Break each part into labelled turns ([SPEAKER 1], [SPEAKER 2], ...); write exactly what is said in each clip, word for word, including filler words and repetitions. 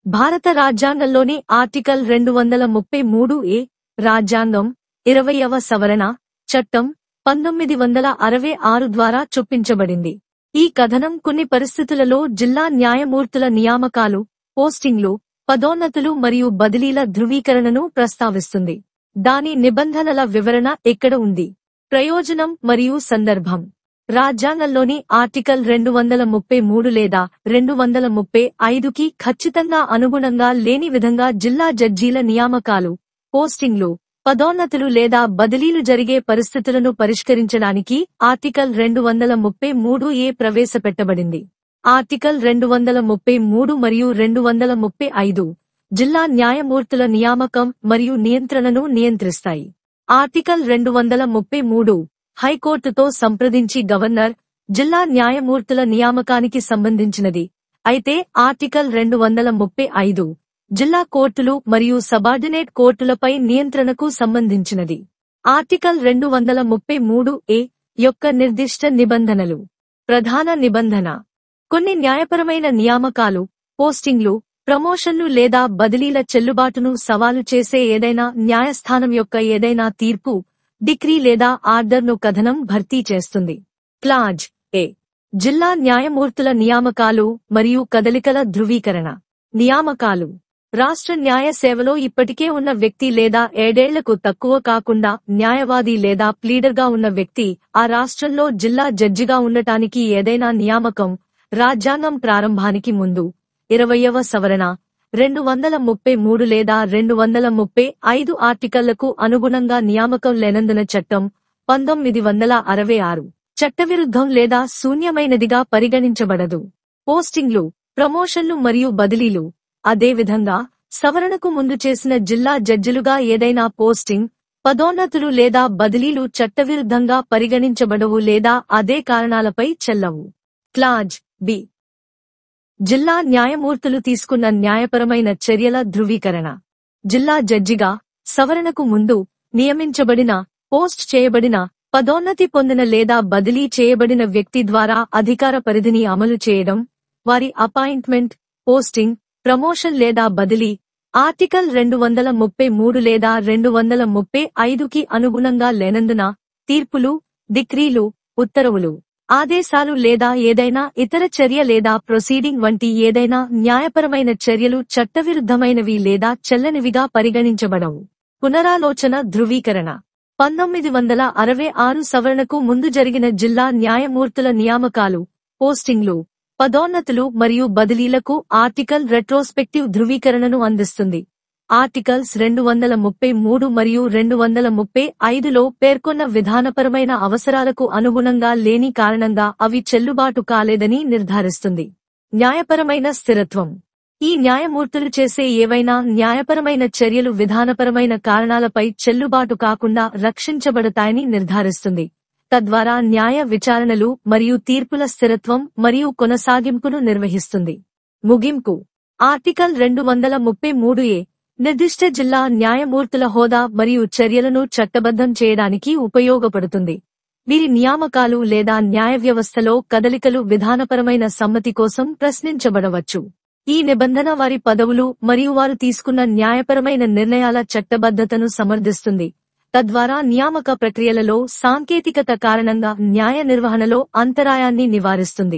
[SPEAKER 1] భారత రాజ్యాంగంలోని ఆర్టికల్ రెండు వందల ముప్పై మూడు ఏ రాజ్యాంగం ఇరవైవ సవరణ చట్టం పంతొమ్మిది వందల అరవై ఆరు ద్వారా చొప్పించబడింది. ఈ కథనం కొన్ని పరిస్థితులలో జిల్లా న్యాయమూర్తుల నియామకాలు, పోస్టింగ్లు, పదోన్నతులు మరియు బదిలీల ధృవీకరణను ప్రస్తావిస్తుంది. దాని నిబంధనల వివరణ ఇక్కడ ఉంది. ప్రయోజనం మరియు సందర్భం. రాజ్యాంగంలోని ఆర్టికల్ రెండు వందల ముప్పై మూడు లేదా రెండు వందల ముప్పై ఐదుకి ఖచ్చితంగా అనుగుణంగా లేని విధంగా జిల్లా జడ్జీల నియామకాలు, పోస్టింగ్లు, పదోన్నతులు లేదా బదిలీలు జరిగే పరిస్థితులను పరిష్కరించడానికి ఆర్టికల్ రెండు వందల ముప్పై మూడు ఏ ప్రవేశపెట్టబడింది. ఆర్టికల్ రెండు వందల ముప్పై మూడు మరియు రెండు వందల ముప్పై ఐదు జిల్లా న్యాయమూర్తుల నియామకం మరియు నియంత్రణను నియంత్రిస్తాయి. ఆర్టికల్ రెండు వందల ముప్పై మూడు హైకోర్టుతో సంప్రదించి గవర్నర్, జిల్లా న్యాయమూర్తుల నియామకానికి సంబంధించినది. అయితే ఆర్టికల్ రెండు వందల ముప్పై ఐదు జిల్లా కోర్టులు మరియు సబార్డినేట్ కోర్టులపై నియంత్రణకు సంబంధించినది. ఆర్టికల్ రెండు వందల ముప్పై మూడు ఏ యొక్క నిర్దిష్ట నిబంధనలు. ప్రధాన నిబంధన: కొన్ని న్యాయపరమైన నియామకాలు, పోస్టింగ్లు, ప్రమోషన్లు లేదా బదిలీల చెల్లుబాటును సవాలు చేసే ఏదైనా న్యాయస్థానం యొక్క ఏదైనా తీర్పు, డిక్రీ లేదా ఆర్డర్ను కథనం భర్తీ చేస్తుంది. క్లాజ్ ఏ జిల్లా న్యాయమూర్తుల నియామకాలు మరియు కదలికల ధృవీకరణ. నియామకాలు: రాష్ట్ర న్యాయ సేవలో ఇప్పటికే ఉన్న వ్యక్తి లేదా ఏడేళ్లకు తక్కువ కాకుండా న్యాయవాది లేదా ప్లీడర్గా ఉన్న వ్యక్తి ఆ రాష్ట్రంలో జిల్లా జడ్జిగా ఉండటానికి ఏదైనా నియామకం. రాజ్యాంగం ప్రారంభానికి ముందు ఇరవైవ సవరణ రెండు వందల ముప్పై మూడు లేదా రెండు వందల ముప్పై ఐదు ఆర్టికళ్లకు అనుగుణంగా నియామకం లేనందున చట్టం పంతొమ్మిది వందల అరవై ఆరు చట్టవిరుద్ధం లేదా శూన్యమైనదిగా పరిగణించబడదు. పోస్టింగ్లు, ప్రమోషన్లు మరియు బదిలీలు. అదేవిధంగా సవరణకు ముందు చేసిన జిల్లా జడ్జిలుగా ఏదైనా పోస్టింగ్, పదోన్నతులు లేదా బదిలీలు చట్టవిరుద్ధంగా పరిగణించబడవు లేదా అదే కారణాలపై చెల్లవు. క్లాజ్ బి జిల్లా న్యాయమూర్తులు తీసుకున్న న్యాయపరమైన చర్యల ధృవీకరణ. జిల్లా జడ్జిగా సవరణకు ముందు నియమించబడిన, పోస్ట్ చేయబడిన, పదోన్నతి పొందిన లేదా బదిలీ చేయబడిన వ్యక్తి ద్వారా అధికార పరిధిని అమలు చేయడం. వారి అపాయింట్మెంట్, పోస్టింగ్, ప్రమోషన్ లేదా బదిలీ ఆర్టికల్ రెండు వందల ముప్పై మూడు లేదా రెండు వందల ముప్పై ఐదుకి అనుగుణంగా లేనందున తీర్పులు, డిక్రీలు, ఉత్తర్వులు, ఆదేశాలు లేదా ఏదైనా ఇతర చర్య లేదా ప్రొసీడింగ్ వంటి ఏదైనా న్యాయపరమైన చర్యలు చట్టవిరుద్ధమైనవి లేదా చెల్లనివిగా పరిగణించబడవు. పునరాలోచన ధృవీకరణ. పంతొమ్మిది వందల అరవై ఆరు సవరణకు ముందు జరిగిన జిల్లా న్యాయమూర్తుల నియామకాలు, పోస్టింగ్లు, పదోన్నతులు మరియు బదిలీలకు ఆర్టికల్ రెట్రోస్పెక్టివ్ ధృవీకరణను అందిస్తుంది. ఆర్టికల్స్ రెండు వందల ముప్పై మూడు మరియు రెండు వందల ముప్పై ఐదులో పేర్కొన్న విధానపరమైన అవసరాలకు అనుగుణంగా లేని కారణంగా అవి చెల్లుబాటు కాలేదని నిర్ధారిస్తుంది. న్యాయపరమైన స్థిరత్వం. ఈ న్యాయమూర్తులు చేసే ఏవైనా న్యాయపరమైన చర్యలు విధానపరమైన కారణాలపై చెల్లుబాటు కాకుండా రక్షించబడతాయని నిర్ధారిస్తుంది. తద్వారా న్యాయ విచారణలు మరియు తీర్పుల స్థిరత్వం మరియు కొనసాగింపును నిర్వహిస్తుంది. ముగింపు. ఆర్టికల్ రెండు వందల ముప్పై మూడు ఏ నిర్దిష్ట జిల్లా న్యాయమూర్తుల హోదా మరియు చర్యలను చట్టబద్ధం చేయడానికి ఉపయోగపడుతుంది. వీరి నియామకాలు లేదా న్యాయ వ్యవస్థలో కదలికలు విధానపరమైన సమ్మతి కోసం ప్రశ్నించబడవచ్చు. ఈ నిబంధన వారి పదవులు మరియు వారు తీసుకున్న న్యాయపరమైన నిర్ణయాల చట్టబద్ధతను సమర్థిస్తుంది. తద్వారా నియామక ప్రక్రియలలో సాంకేతికత కారణంగా న్యాయ నిర్వహణలో అంతరాయాన్ని నివారిస్తుంది.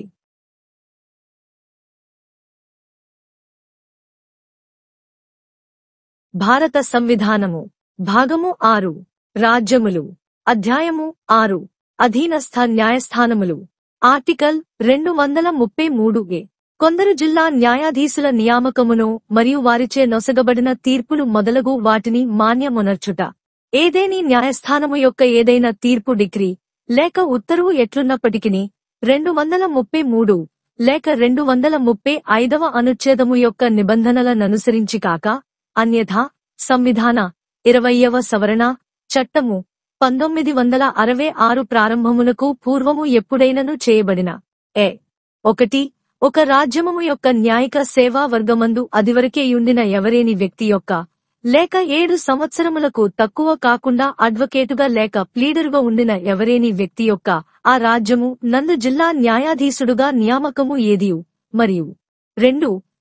[SPEAKER 1] భారత సంవిధానము. భాగము ఆరు. రాజ్యములు. అధ్యాయము ఆరు. అధీనస్థ న్యాయస్థానములు. ఆర్టికల్ రెండు వందల ముప్పై మూడు ఏ కొందరు జిల్లా న్యాయాధీశుల నియామకమును మరియు వారిచే నొసగబడిన తీర్పులు మొదలగు వాటిని మాన్యమునర్చుట. ఏదేని న్యాయస్థానము యొక్క ఏదైనా తీర్పు, డిక్రీ లేక ఉత్తర్వు ఎట్లున్నప్పటికిని రెండు వందల ముప్పై మూడు లేక రెండు వందల ముప్పై ఐదవ అనుచ్ఛేదము యొక్క నిబంధనలననుసరించి కాక అన్యథా సంవిధాన ఇరవైవ సవరణ చట్టము పంతొమ్మిది వందల అరవై ఆరు ప్రారంభమునకు పూర్వము ఎప్పుడైనను చేయబడిన ఏ ఒకటి ఒక రాజ్యము యొక్క న్యాయిక సేవా వర్గమందు అదివరకేయుండిన ఎవరేని వ్యక్తి యొక్క లేక ఏడు సంవత్సరములకు తక్కువ కాకుండా అడ్వకేటుగా లేక ప్లీడరుగా ఉండిన ఎవరేని వ్యక్తి యొక్క ఆ రాజ్యము నందు జిల్లా న్యాయాధీశుడుగా నియామకము ఏదియు. మరియు రెండు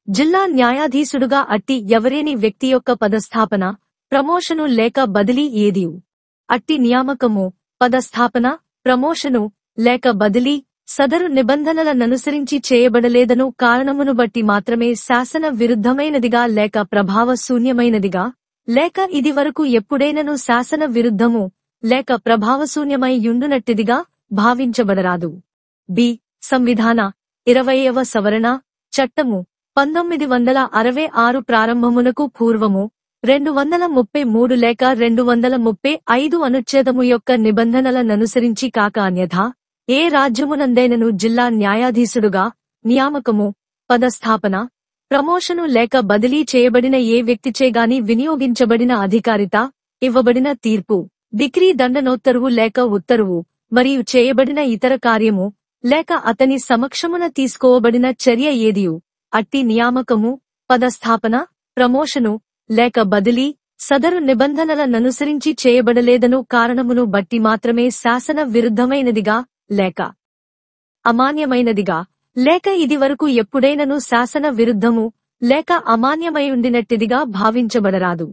[SPEAKER 1] జిల్లా న్యాయాధీశుడుగా అట్టి ఎవరేని వ్యక్తి యొక్క పదస్థాపన, ప్రమోషను లేక బదిలీ ఏదియు. అట్టి నియామకము, పదస్థాపన, ప్రమోషను లేక బదిలీ సదరు నిబంధనలననుసరించి చేయబడలేదను కారణమును బట్టి మాత్రమే శాసన విరుద్ధమైనదిగా లేక ప్రభావ శూన్యమైనదిగా, లేక ఇది వరకు ఎప్పుడైనను శాసన విరుద్ధము లేక ప్రభావశూన్యమై యుండునట్టిదిగా భావించబడరాదు. బి. సంవిధాన ఇరవైవ సవరణ చట్టము పంతొమ్మిది వందల అరవై ఆరు ప్రారంభమునకు పూర్వము రెండు వందల ముప్పై మూడు లేక రెండు వందల ముప్పై ఐదు అనుచ్ఛేదము యొక్క నిబంధనలననుసరించి కాక అన్యథా ఏ రాజ్యమునందైనను జిల్లా న్యాయాధీశుడుగా నియామకము, పదస్థాపన, ప్రమోషను లేక బదిలీ చేయబడిన ఏ వ్యక్తిచేగాని వినియోగించబడిన అధికారిత, ఇవ్వబడిన తీర్పు, డిగ్రీ దండనోత్తరువు లేక ఉత్తరువు, మరియు చేయబడిన ఇతర కార్యము లేక అతని సమక్షమున తీసుకోబడిన చర్య ఏదియు, అట్టి నియామకము, పదస్థాపన, ప్రమోషను లేక బదిలీ సదరు నిబంధనలననుసరించి చేయబడలేదను కారణమును బట్టి మాత్రమే శాసన విరుద్ధమైనదిగా లేక అమాన్యమైనదిగా, లేక ఇది వరకు ఎప్పుడైనను శాసన విరుద్ధము లేక అమాన్యమైయుండినట్టిదిగా భావించబడరాదు.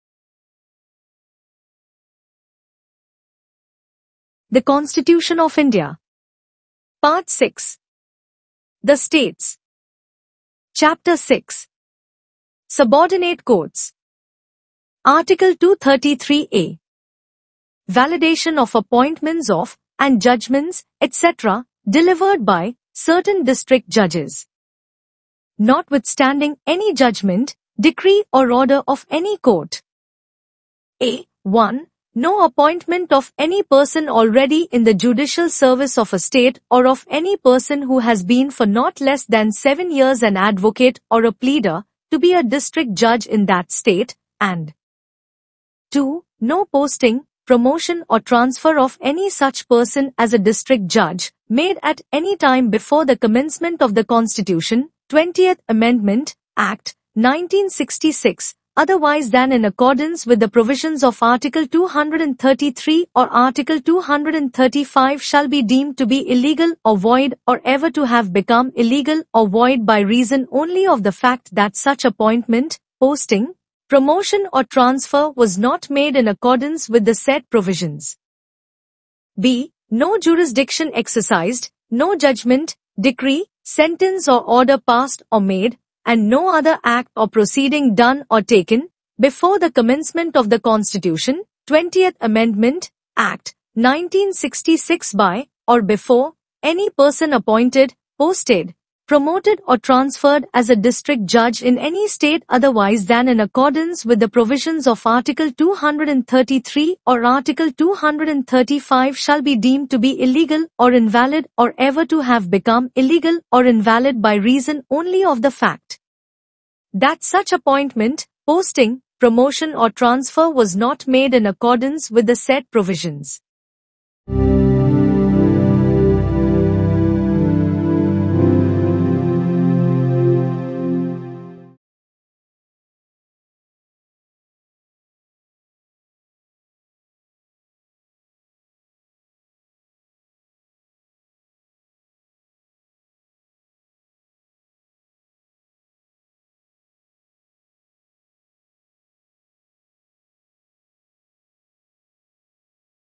[SPEAKER 1] The Constitution of India. Part six. The States. Chapter six. Subordinate Courts. Article two thirty-three A. Validation of appointments of and judgments, et cetera, delivered by certain district judges. Notwithstanding any judgment, decree or order of any court. A. one. No appointment of any person already in the judicial service of a state or of any person who has been for not less than seven years an advocate or a pleader to be a district judge in that state, and two. No posting, promotion or transfer of any such person as a district judge made at any time before the commencement of the Constitution, twentieth Amendment, Act, nineteen sixty-six, otherwise than in accordance with the provisions of Article two thirty-three or Article two thirty-five shall be deemed to be illegal or void or ever to have become illegal or void by reason only of the fact that such appointment, posting, promotion or transfer was not made in accordance with the said provisions. B. No jurisdiction exercised, no judgment, decree, sentence or order passed or made, and no other act or proceeding done or taken, before the commencement of the Constitution, twentieth Amendment, Act, nineteen sixty-six by, or before, any person appointed, posted, promoted or transferred as a district judge in any state otherwise than in accordance with the provisions of Article two thirty-three or Article two thirty-five shall be deemed to be illegal or invalid or ever to have become illegal or invalid by reason only of the fact that such appointment, posting, promotion or transfer was not made in accordance with the said provisions.